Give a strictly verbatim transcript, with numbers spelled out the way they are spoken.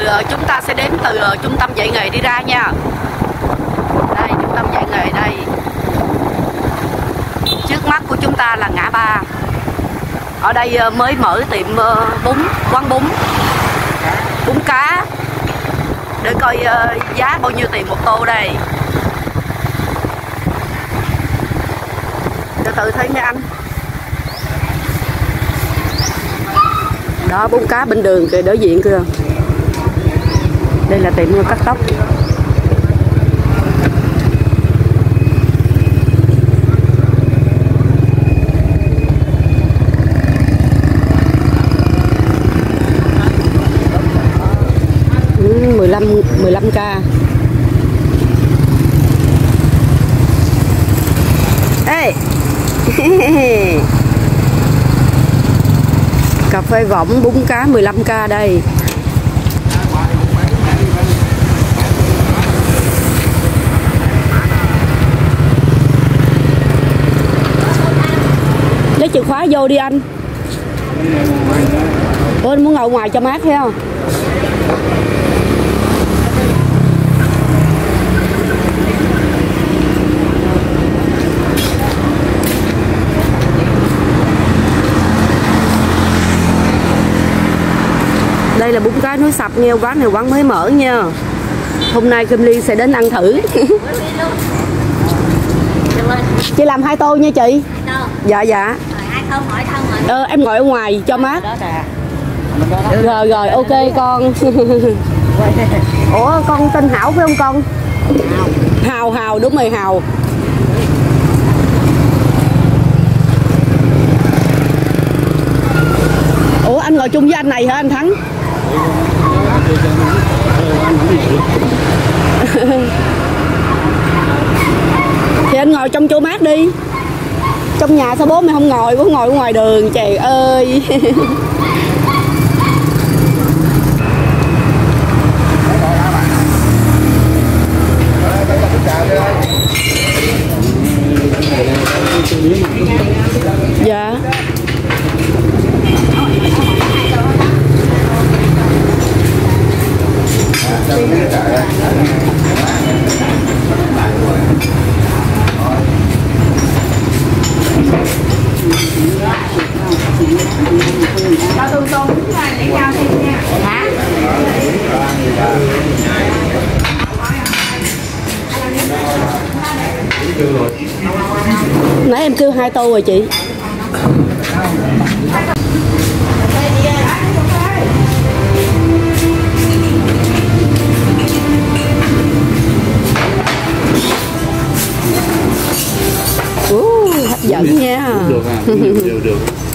chúng ta sẽ đến từ trung tâm dạy nghề đi ra nha. Đây, trung tâm dạy nghề đây. Trước mắt của chúng ta là ngã ba. Ở đây mới mở tiệm bún, quán bún, bún cá. Để coi giá bao nhiêu tiền một tô đây. Từ từ thấy nha anh. Đó, bún cá bên đường kìa, đối diện kìa. Đây là tiệm cắt tóc. mười lăm mười lăm k. Ê. Cà phê võng bún cá mười lăm k đây. Lấy chìa khóa vô đi anh. Ủa, anh muốn ngồi ngoài cho mát thấy không? Đây là bún cá núi Sập nha, quán này quán mới mở nha. Hôm nay Kim Ly sẽ đến ăn thử. Chị làm hai tô nha chị. Dạ dạ. Ờ, em ngồi ở ngoài cho mát. Rồi rồi, ok con. Ủa con tên Hảo phải không con? Hào Hào, đúng rồi Hào. Ủa anh ngồi chung với anh này hả anh Thắng? Thì anh ngồi trong chỗ mát đi. Trong nhà sao bố mày không ngồi, bố ngồi ở ngoài đường, trời ơi. Dạ. Nãy em kêu hai tô rồi chị. Uh, hấp dẫn nha. Được à, được, được.